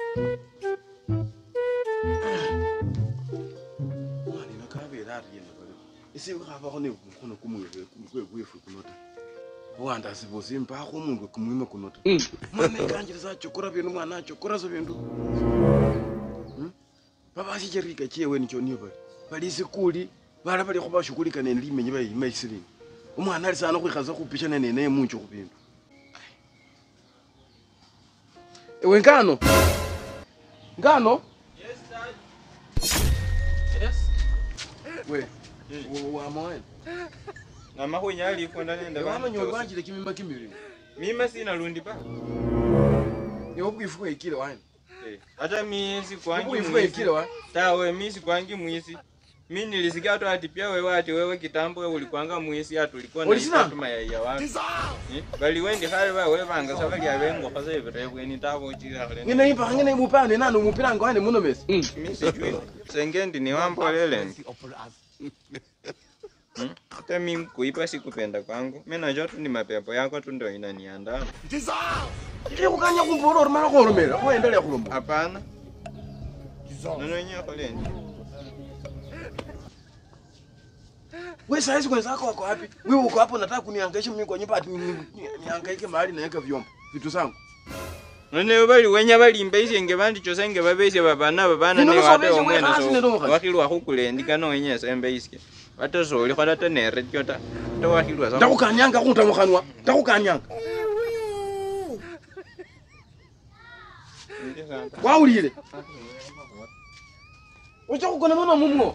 Isi ukava khone khona kumwe kunota. Wanda sibozi mpa khomungu kumwima kunota. Mwana kanjira za chokora bintu mwana chokora zo bintu. Baba sijerika chewe nicho niyo bali. Bali sikuli bala bali khoba shughulika ne limenye bayi maisiri. Umwana ali sana kwikhaza kupisha nene muncho kubintu. Ewe ngano? Ngano? Yes, dad. Yes. We. Wamocha. Mama ko nyali ko ndane Mama nyo banjire kimimba kimiri. Mima sina lundi pa. Yo bwifuwe ikile wani. Hata mimi si kwangi. Bwifuwe ikile wani. Tawe mimi si kwangi mwisi. Mimi nilisikia tu ati pia wewe ati wewe kitambo wewe ulikwanga mwisi atu ulikuwa na tuma ya watu. Bali wewe ndihali wewe banga sabali abengo kaza ibirebwe ni tabo chira kale. Ngine impa ngine mupane nani umupiranga wani muno mesi. Mimi sijui. Sengendi ni wambo lele. Hata mimi kuipa sikupenda kwangu. Mimi najua tu ni mapepo yako tu ndio inaniandaa. Ile kukanya kumboro mara koromera. Wewe endelea kulomba. Hapana. Neno nyako leni. Wewe saizi kwenzako wako wapi? Wewe uko hapo nataka kunihangaisha mimi kwa nyumba ati nihangaike mahali naweka vyombo. Vitu zangu. None bali wenya bali mbeise ngebandi chosenge babese babana ne wate omwene so. Wakilwa kukulendika no wenye sembeise. Wate so uli khona tenere kyota. To wakilwa sa. Ndakukanyanga kunta mukhanwa. Ndakukanyanga. Waulile. Ucha kukona mwana mumwo.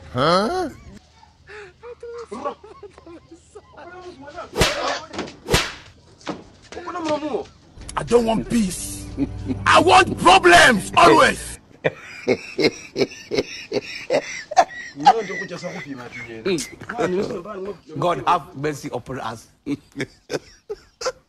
I don't want peace. I want problems always. God have mercy upon us.